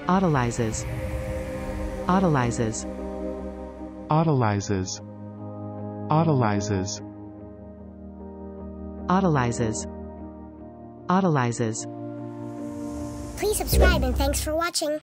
autolyzes, autolyzes, autolyzes, autolyzes, autolyzes, autolyzes. Please subscribe and thanks for watching.